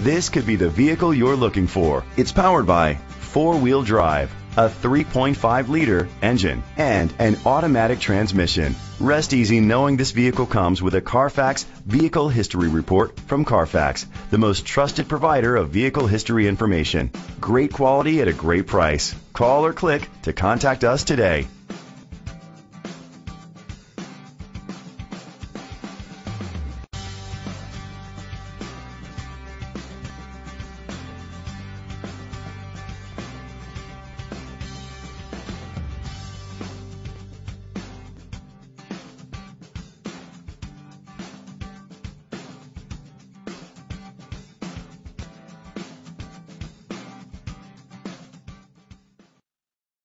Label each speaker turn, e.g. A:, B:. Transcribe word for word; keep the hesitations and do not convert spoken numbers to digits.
A: This could be the vehicle you're looking for. It's powered by four-wheel drive, a three point five liter engine, and an automatic transmission. Rest easy knowing this vehicle comes with a Carfax Vehicle History Report from Carfax, the most trusted provider of vehicle history information. Great quality at a great price. Call or click to contact us today.